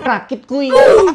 rakit kuy.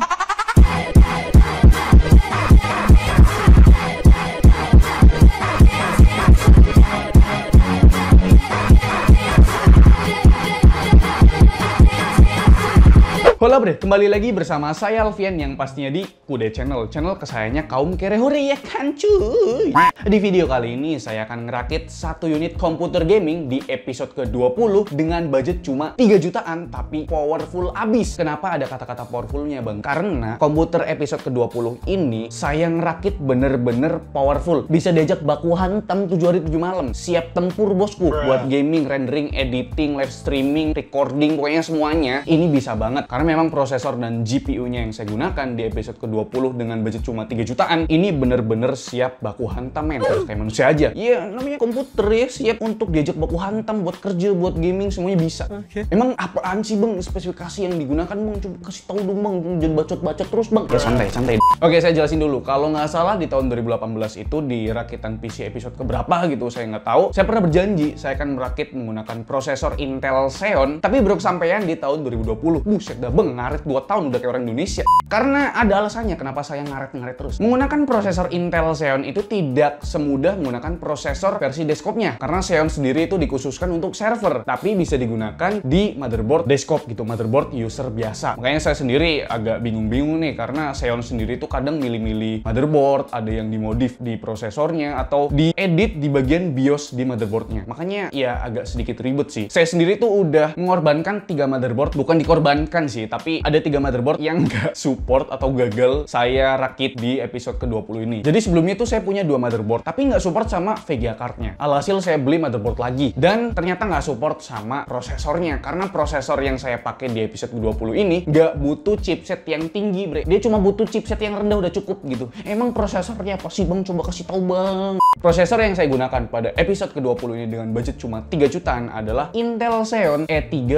Halo bre, kembali lagi bersama saya Alfian yang pastinya di Kude Channel kesayangannya kaum kerehore ya kan cuy. Di video kali ini saya akan ngerakit satu unit komputer gaming di episode ke-20 dengan budget cuma 3 jutaan tapi powerful abis. Kenapa ada kata-kata powerfulnya bang? Karena komputer episode ke-20 ini saya ngerakit bener-bener powerful. Bisa diajak baku hantam 7 hari 7 malam. Siap tempur bosku. Buat gaming, rendering, editing, live streaming, recording, pokoknya semuanya ini bisa banget. Karena memang prosesor dan GPU-nya yang saya gunakan di episode ke-20 dengan budget cuma 3 jutaan ini bener-bener siap baku hantam men. Kayak manusia aja. Iya, namanya komputer ya, siap untuk diajak baku hantam buat kerja, buat gaming, semuanya bisa. Emang apaan sih bang spesifikasi yang digunakan bang? Coba kasih tahu dong bang, jangan bacot-bacot terus bang. Ya santai. Oke, saya jelasin dulu. Kalau nggak salah di tahun 2018 itu di rakitan PC episode keberapa gitu, saya nggak tahu. Saya pernah berjanji saya akan merakit menggunakan prosesor Intel Xeon, tapi baru kesampaian di tahun 2020. Buset dah bang, ngaret 2 tahun udah kayak orang Indonesia. Karena ada alasannya kenapa saya ngaret-ngaret terus. Menggunakan prosesor Intel Xeon itu tidak semudah menggunakan prosesor versi desktopnya. Karena Xeon sendiri itu dikhususkan untuk server, tapi bisa digunakan di motherboard desktop gitu, motherboard user biasa. Makanya saya sendiri agak bingung-bingung nih, karena Xeon sendiri itu kadang milih-milih motherboard, ada yang dimodif di prosesornya atau diedit di bagian BIOS di motherboardnya. Makanya ya agak sedikit ribet sih. Saya sendiri tuh udah mengorbankan 3 motherboard, bukan dikorbankan sih, tapi ada 3 motherboard yang nggak support atau gagal saya rakit di episode ke-20 ini. Jadi sebelumnya tuh saya punya 2 motherboard, tapi nggak support sama VGA cardnya. Alhasil saya beli motherboard lagi, dan ternyata nggak support sama prosesornya, karena prosesor yang saya pakai di episode ke-20 ini nggak butuh chipset yang tinggi bre. Dia cuma butuh chipset yang rendah udah cukup gitu. Emang prosesornya apa sih bang? Coba kasih tahu bang. Prosesor yang saya gunakan pada episode ke-20 ini dengan budget cuma 3 jutaan adalah Intel Xeon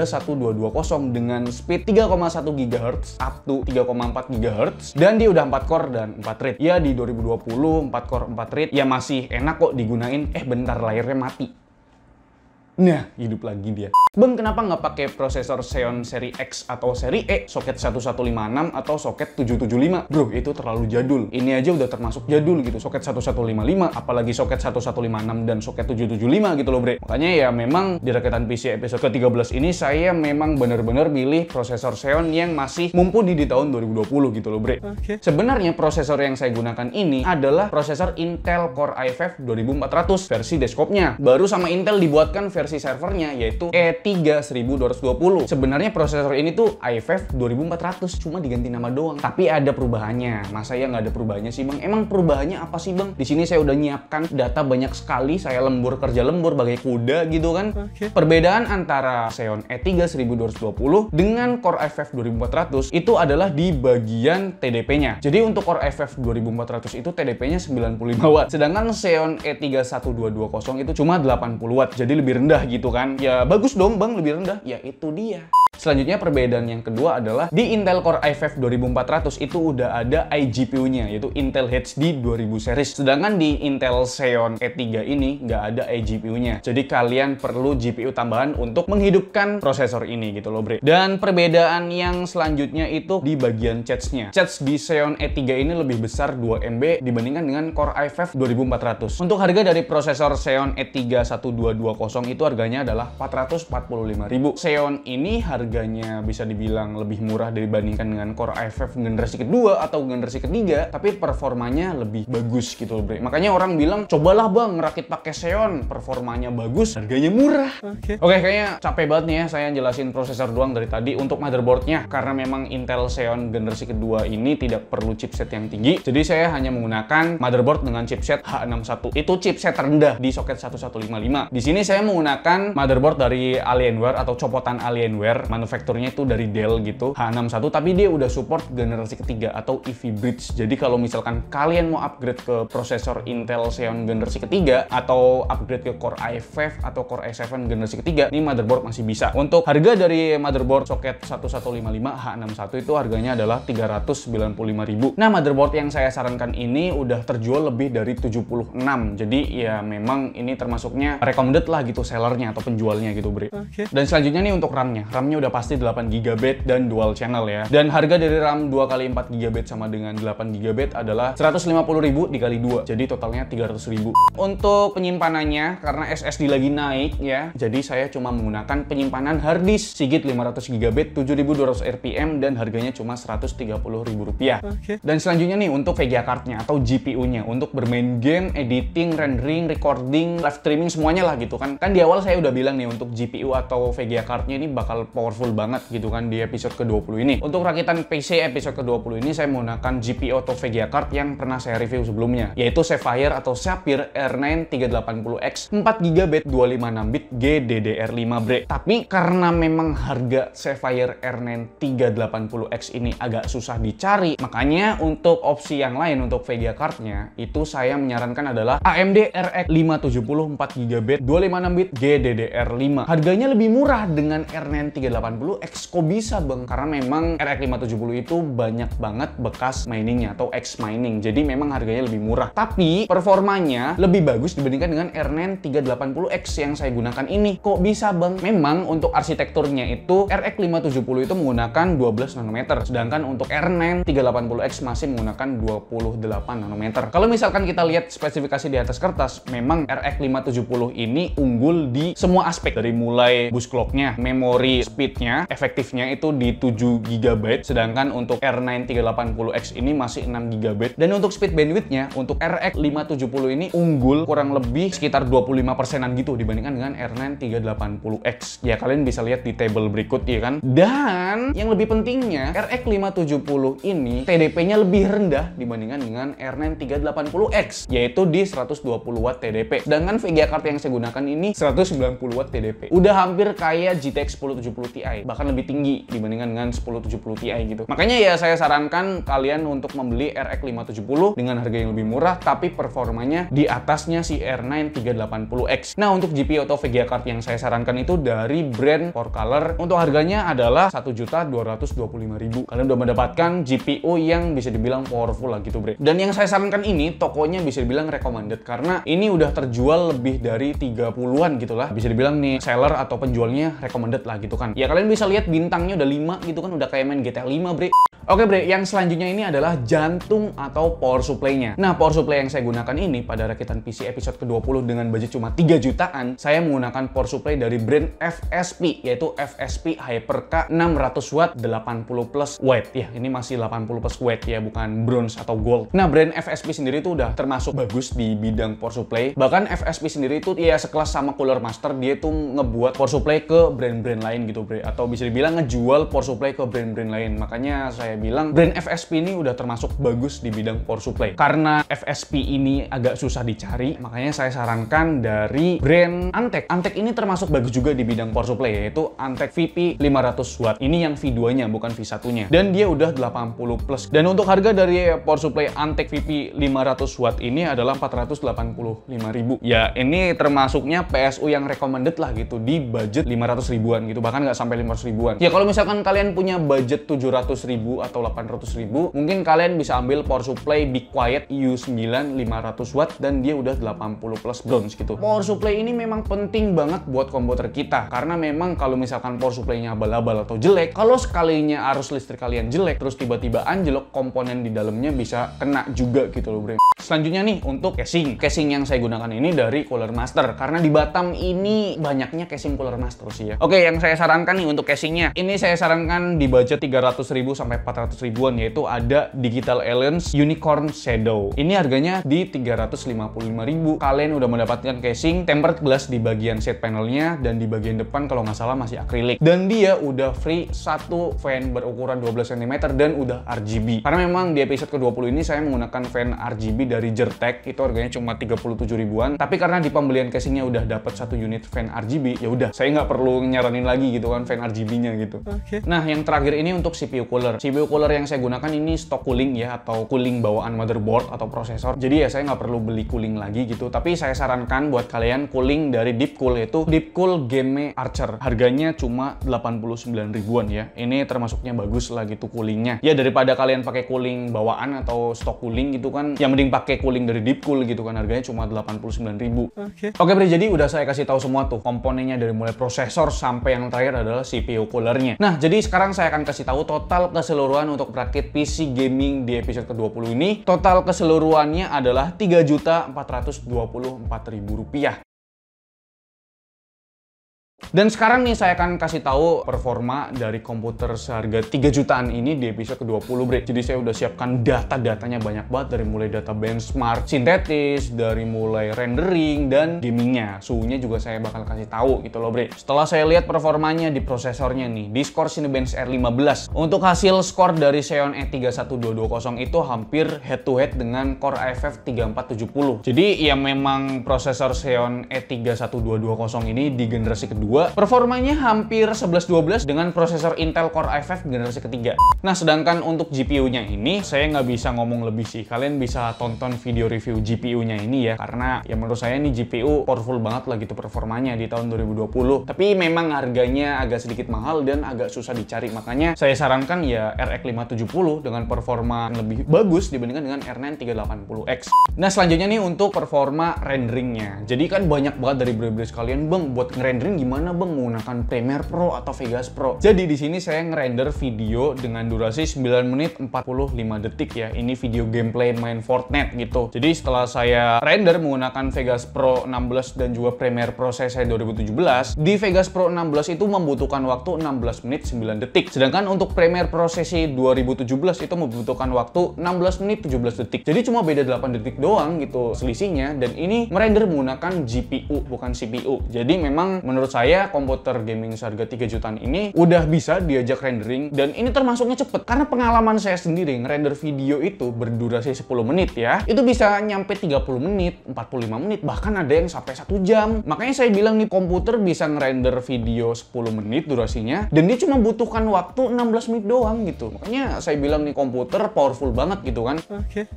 E31220 dengan speed 3,1 GHz up to 3,4 GHz, dan dia udah 4 core dan 4 thread. Ya di 2020 4 core 4 thread ya masih enak kok digunain. Bentar, layarnya mati. Nah, hidup lagi dia. Bang, kenapa nggak pakai prosesor Xeon seri X atau seri E, soket 1156 atau soket 775? Bro, itu terlalu jadul. Ini aja udah termasuk jadul gitu, soket 1155, apalagi soket 1156 dan soket 775 gitu loh bre. Makanya ya memang di rakitan PC episode ke-13 ini saya memang bener-bener milih prosesor Xeon yang masih mumpuni di tahun 2020 gitu loh bre. Sebenarnya prosesor yang saya gunakan ini adalah prosesor Intel Core i5 2400 versi desktopnya. Baru sama Intel dibuatkan versi servernya, yaitu E31220. Sebenarnya prosesor ini tuh i5 2400, cuma diganti nama doang. Tapi ada perubahannya. Masa ya nggak ada perubahannya sih bang? Emang perubahannya apa sih bang? Di sini saya udah nyiapkan data banyak sekali. Saya lembur kerja lembur bagai kuda gitu kan. Perbedaan antara Xeon E31220 dengan Core i5 2400 itu adalah di bagian TDP-nya. Jadi untuk Core i5 2400 itu TDP-nya 95 watt. Sedangkan Xeon E31220 itu cuma 80 watt. Jadi lebih rendah gitu kan. Ya bagus dong bang, lebih rendah. Ya itu dia. Selanjutnya perbedaan yang kedua adalah di Intel Core i5 2400 itu udah ada iGPU-nya, yaitu Intel HD 2000 series. Sedangkan di Intel Xeon E3 ini nggak ada iGPU-nya. Jadi kalian perlu GPU tambahan untuk menghidupkan prosesor ini gitu loh bre. Dan perbedaan yang selanjutnya itu di bagian cache-nya. Cache di Xeon E3 ini lebih besar 2 MB dibandingkan dengan Core i5 2400. Untuk harga dari prosesor Xeon E31220 itu harganya adalah 445.000. Xeon ini harganya bisa dibilang lebih murah dibandingkan dengan Core i5 generasi kedua atau generasi ketiga, tapi performanya lebih bagus gitu loh bre. Makanya orang bilang cobalah bang ngerakit pakai Xeon, performanya bagus, harganya murah. Oke, kayaknya capek banget nih ya saya jelasin prosesor doang dari tadi. Untuk motherboardnya, karena memang Intel Xeon generasi kedua ini tidak perlu chipset yang tinggi, jadi saya hanya menggunakan motherboard dengan chipset H61. Itu chipset terendah di soket 1155. Di sini saya menggunakan motherboard dari Alienware atau copotan Alienware, manufakturnya itu dari Dell gitu, H61, tapi dia udah support generasi ketiga atau EV Bridge. Jadi kalau misalkan kalian mau upgrade ke prosesor Intel Xeon generasi ketiga atau upgrade ke Core i5 atau Core i7 generasi ketiga, ini motherboard masih bisa. Untuk harga dari motherboard soket 1155 H61 itu harganya adalah 395.000. Nah, motherboard yang saya sarankan ini udah terjual lebih dari 76. Jadi ya memang ini termasuknya recommended lah gitu sellernya atau penjualnya gitu bre. Dan selanjutnya nih untuk RAM-nya. RAM-nya udah udah pasti 8GB dan dual channel ya. Dan harga dari RAM 2x4GB sama dengan 8GB adalah 150.000 dikali 2. Jadi totalnya 300.000. Untuk penyimpanannya, karena SSD lagi naik ya, jadi saya cuma menggunakan penyimpanan harddisk Seagate 500GB 7200 RPM dan harganya cuma Rp130.000. Dan selanjutnya nih untuk VGA card-nya atau GPU-nya untuk bermain game, editing, rendering, recording, live streaming semuanya lah gitu kan. Kan di awal saya udah bilang nih untuk GPU atau VGA card-nya ini bakal powerful banget gitu kan di episode ke-20 ini. Untuk rakitan PC episode ke-20 ini saya menggunakan GPU atau VGA card yang pernah saya review sebelumnya, yaitu Sapphire atau Sapphire R9 380X 4GB 256bit GDDR5 bre. Tapi karena memang harga Sapphire R9 380X ini agak susah dicari, makanya untuk opsi yang lain untuk VGA card-nya itu saya menyarankan adalah AMD RX 570 4GB 256bit GDDR5. Harganya lebih murah dengan R9 380X. Kok bisa bang? Karena memang RX 570 itu banyak banget bekas miningnya atau X mining. Jadi memang harganya lebih murah. Tapi performanya lebih bagus dibandingkan dengan R9 380X yang saya gunakan ini. Kok bisa bang? Memang untuk arsitekturnya itu RX 570 itu menggunakan 12 nanometer. Sedangkan untuk R9 380X masih menggunakan 28 nanometer. Kalau misalkan kita lihat spesifikasi di atas kertas, memang RX 570 ini unggul di semua aspek. Dari mulai boost clock-nya, memori speed-nya, efektifnya itu di 7GB. Sedangkan untuk R9 380X ini masih 6GB. Dan untuk speed bandwidth-nya, untuk RX 570 ini unggul kurang lebih sekitar 25%-an gitu dibandingkan dengan R9 380X. Ya kalian bisa lihat di table berikut ya kan. Dan yang lebih pentingnya, RX 570 ini TDP-nya lebih rendah dibandingkan dengan R9 380X, yaitu di 120W TDP. Sedangkan VGA card yang saya gunakan ini 190W TDP. Udah hampir kayak GTX 1070 Ti, bahkan lebih tinggi dibandingkan dengan 1070 Ti gitu. Makanya ya saya sarankan kalian untuk membeli RX 570 dengan harga yang lebih murah, tapi performanya di atasnya si R9 380X. Nah, untuk GPU atau VGA card yang saya sarankan itu dari brand 4Color. Untuk harganya adalah Rp1.225.000. Kalian udah mendapatkan GPU yang bisa dibilang powerful lah gitu bre. Dan yang saya sarankan ini tokonya bisa dibilang recommended karena ini udah terjual lebih dari 30-an gitu lah. Bisa dibilang nih seller atau penjualnya recommended lah gitu kan. Ya kalian bisa lihat bintangnya udah 5 gitu kan, udah kayak main GTA 5 bre. Oke bre, yang selanjutnya ini adalah jantung atau power supply-nya. Nah, power supply yang saya gunakan ini pada rakitan PC episode ke-20 dengan budget cuma 3 jutaan, saya menggunakan power supply dari brand FSP, yaitu FSP HyperK 600W 80+ watt. Ya, ini masih 80+ watt ya, bukan bronze atau gold. Nah, brand FSP sendiri itu udah termasuk bagus di bidang power supply. Bahkan FSP sendiri itu ya sekelas sama Cooler Master, dia tuh ngebuat power supply ke brand-brand lain gitu bre. Atau bisa dibilang ngejual power supply ke brand-brand lain. Makanya saya bilang brand FSP ini udah termasuk bagus di bidang power supply. Karena FSP ini agak susah dicari, makanya saya sarankan dari brand Antec. Antec ini termasuk bagus juga di bidang power supply, yaitu Antec VP 500W. Ini yang V2-nya, bukan V1-nya. Dan dia udah 80+. Dan untuk harga dari power supply Antec VP 500W ini adalah Rp485.000. Ya, ini termasuknya PSU yang recommended lah gitu, di budget 500 ribuan gitu, bahkan nggak sampai 500 ribuan. Ya, kalau misalkan kalian punya budget 700.000 atau 800.000, mungkin kalian bisa ambil power supply Be Quiet U9 500W dan dia udah 80+ bronze gitu. Power supply ini memang penting banget buat komputer kita karena memang kalau misalkan power supply-nya abal-abal atau jelek, kalau sekalinya arus listrik kalian jelek terus tiba-tiba anjlok, komponen di dalamnya bisa kena juga gitu loh bre. Selanjutnya nih untuk casing. Casing yang saya gunakan ini dari Cooler Master karena di Batam ini banyaknya casing Cooler Master sih ya. Oke, yang saya sarankan nih untuk casingnya, ini saya sarankan di budget 300.000 sampai 400 ribuan, yaitu ada Digital Alliance Unicorn Shadow. Ini harganya di 355.000. Kalian udah mendapatkan casing tempered glass di bagian side panelnya dan di bagian depan kalau nggak salah masih akrilik. Dan dia udah free satu fan berukuran 12 cm dan udah RGB. Karena memang di episode ke-20 ini saya menggunakan fan RGB dari Jertek, itu harganya cuma 37 ribuan. Tapi karena di pembelian casingnya udah dapat satu unit fan RGB, ya udah saya nggak perlu nyaranin lagi gitu kan fan RGB-nya gitu. Nah, yang terakhir ini untuk CPU cooler. CPU CPU cooler yang saya gunakan ini stock cooling ya, atau cooling bawaan motherboard atau prosesor. Jadi ya saya nggak perlu beli cooling lagi gitu. Tapi saya sarankan buat kalian cooling dari Deepcool, yaitu Deepcool Game Archer. Harganya cuma 89 ribuan ya. Ini termasuknya bagus lah gitu coolingnya. Ya daripada kalian pakai cooling bawaan atau stock cooling gitu kan, yang mending pakai cooling dari Deepcool gitu kan, harganya cuma 89 ribu. Oke Bre, jadi udah saya kasih tahu semua tuh komponennya dari mulai prosesor sampai yang terakhir adalah CPU coolernya. Nah, jadi sekarang saya akan kasih tahu total keseluruhan untuk merakit PC gaming di episode ke-20 ini. Total keseluruhannya adalah Rp3.424.000. Dan sekarang nih saya akan kasih tahu performa dari komputer seharga 3 jutaan ini di episode ke-20 Bre. Jadi saya udah siapkan data-datanya banyak banget, dari mulai data benchmark sintetis, dari mulai rendering dan gamingnya. Suhunya juga saya bakal kasih tahu gitu loh Bre. Setelah saya lihat performanya di prosesornya nih, di skor Cinebench R15. Untuk hasil skor dari Xeon E31220 itu hampir head to head dengan Core i5 3470. Jadi ya memang prosesor Xeon E31220 ini di generasi kedua performanya hampir 11-12 dengan prosesor Intel Core i5 generasi ketiga. Nah, sedangkan untuk GPU-nya ini, saya nggak bisa ngomong lebih sih. Kalian bisa tonton video review GPU-nya ini ya, karena ya menurut saya ini GPU powerful banget lah gitu performanya di tahun 2020. Tapi memang harganya agak sedikit mahal dan agak susah dicari. Makanya saya sarankan ya RX 570 dengan performa yang lebih bagus dibandingkan dengan R9 380X. Nah, selanjutnya nih untuk performa renderingnya. Jadi kan banyak banget dari bre-bre sekalian, Bang, buat ngerendering gimana Bang, menggunakan Premiere Pro atau Vegas Pro. Jadi di sini saya ngerender video dengan durasi 9 menit 45 detik ya. Ini video gameplay main Fortnite gitu. Jadi setelah saya render menggunakan Vegas Pro 16 dan juga Premiere Pro CC 2017, di Vegas Pro 16 itu membutuhkan waktu 16 menit 9 detik. Sedangkan untuk Premiere Pro CC 2017 itu membutuhkan waktu 16 menit 17 detik. Jadi cuma beda 8 detik doang gitu selisihnya, dan ini merender menggunakan GPU bukan CPU. Jadi memang menurut saya komputer gaming seharga 3 jutaan ini udah bisa diajak rendering, dan ini termasuknya cepet karena pengalaman saya sendiri ngerender video itu berdurasi 10 menit ya, itu bisa nyampe 30 menit, 45 menit, bahkan ada yang sampai 1 jam. Makanya saya bilang nih, komputer bisa ngerender video 10 menit durasinya dan dia cuma butuhkan waktu 16 menit doang gitu. Makanya saya bilang nih komputer powerful banget gitu kan. Oke.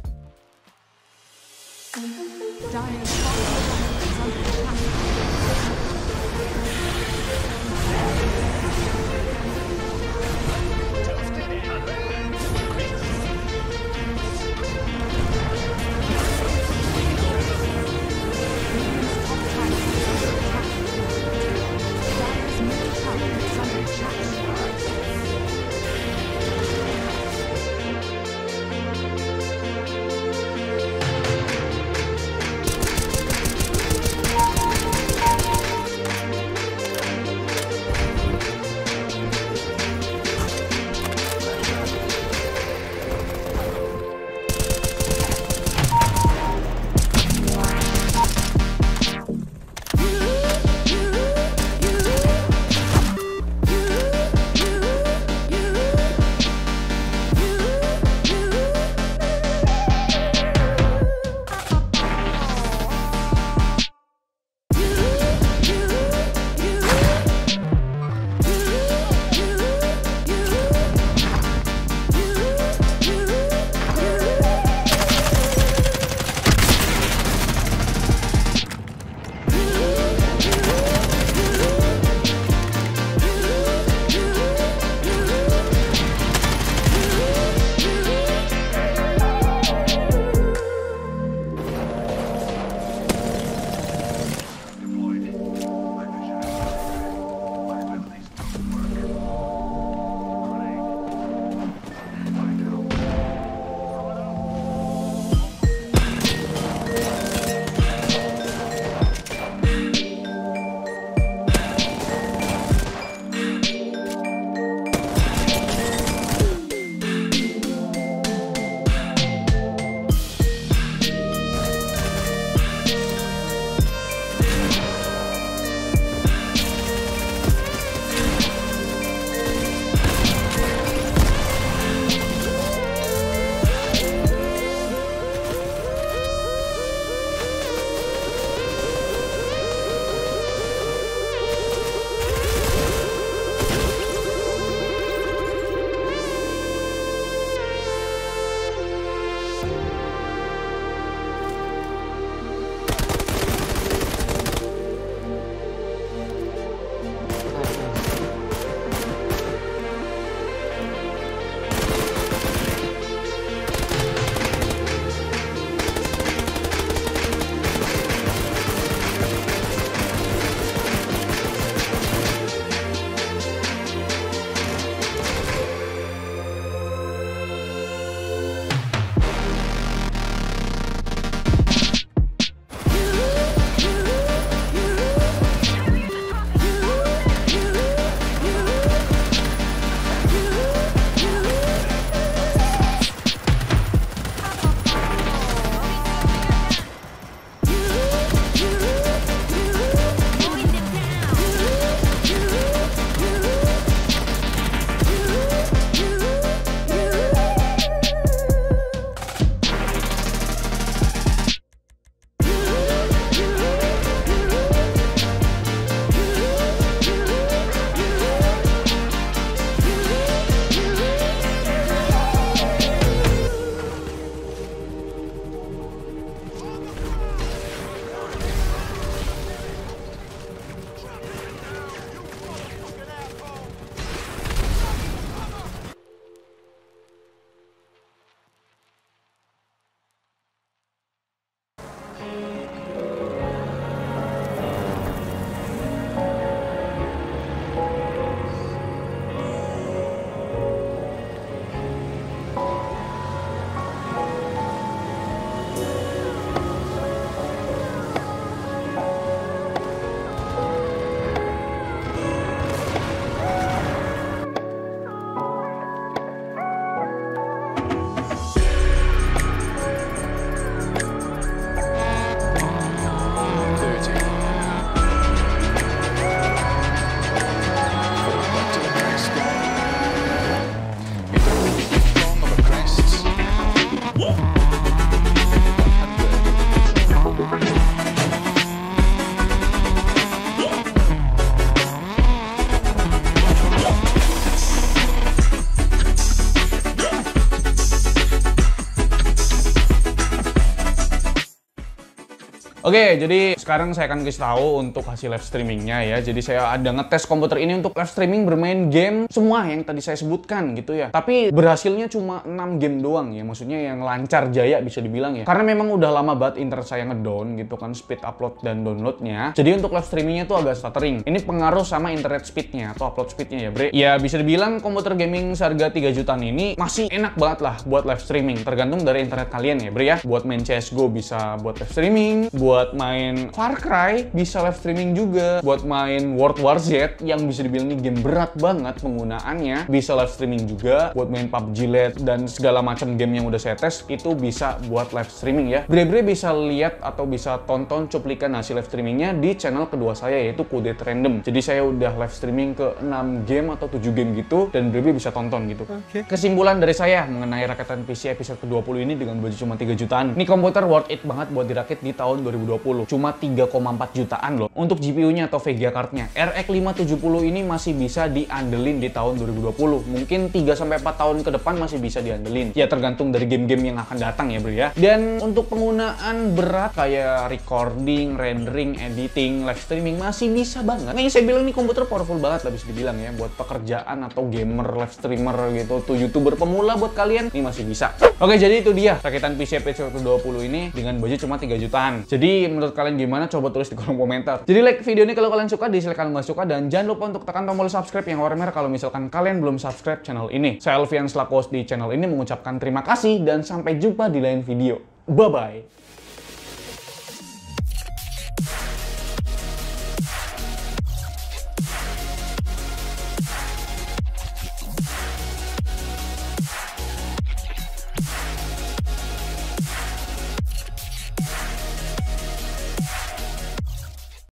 Oke, jadi sekarang saya akan kasih tahu untuk hasil live streamingnya ya. Jadi saya ada ngetes komputer ini untuk live streaming bermain game semua yang tadi saya sebutkan gitu ya. Tapi berhasilnya cuma 6 game doang ya. Maksudnya yang lancar jaya bisa dibilang ya. Karena memang udah lama banget internet saya ngedown gitu kan, speed upload dan downloadnya. Jadi untuk live streamingnya tuh agak stuttering. Ini pengaruh sama internet speednya atau upload speednya ya bre. Ya bisa dibilang komputer gaming seharga 3 jutaan ini masih enak banget lah buat live streaming. Tergantung dari internet kalian ya bre ya. Buat main CSGO bisa buat live streaming. Buat main Far Cry bisa live streaming juga. Buat main World War Z yang bisa dibilang ini game berat banget penggunaannya bisa live streaming juga. Buat main PUBG Lite dan segala macam game yang udah saya tes itu bisa buat live streaming ya. Bre-bre bisa lihat atau bisa tonton cuplikan hasil live streamingnya di channel kedua saya yaitu Kudet Random. Jadi saya udah live streaming ke 6 game atau 7 game gitu dan bre-bre bisa tonton gitu. Kesimpulan dari saya mengenai rakitan PC episode ke-20 ini dengan budget cuma 3 jutaan. Ini komputer worth it banget buat dirakit di tahun 2020. Cuma 3,4 jutaan loh. Untuk GPU-nya atau VGA card-nya, RX 570 ini masih bisa diandelin di tahun 2020. Mungkin 3-4 tahun ke depan masih bisa diandelin. Ya tergantung dari game-game yang akan datang ya bro ya. Dan untuk penggunaan berat kayak recording, rendering, editing, live streaming masih bisa banget. Nah, saya bilang ini komputer powerful banget lah bisa dibilang ya. Buat pekerjaan atau gamer, live streamer gitu, tuh YouTuber pemula buat kalian, ini masih bisa. Oke, jadi itu dia rakitan PC episode ke-20 ini dengan budget cuma 3 jutaan. Jadi menurut kalian gimana? Coba tulis di kolom komentar. Jadi like video ini kalau kalian suka, dislike kalau nggak suka, dan jangan lupa untuk tekan tombol subscribe yang warna merah kalau misalkan kalian belum subscribe channel ini. Saya Alfian selaku host di channel ini mengucapkan terima kasih dan sampai jumpa di lain video. Bye-bye!